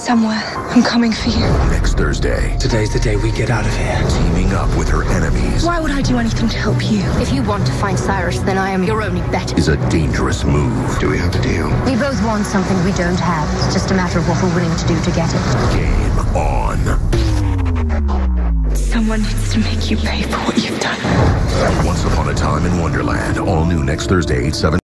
somewhere. I'm coming for you. Next Thursday. Today's the day we get out of here. Teaming up with her enemies. Why would I do anything to help you? If you want to find Cyrus, then I am your only bet. Is a dangerous move. Do we have a deal? We both want something we don't have. It's just a matter of what we're willing to do to get it. Game on. Someone needs to make you pay for what you've done. Once Upon a Time in Wonderland. All new next Thursday, 8/7.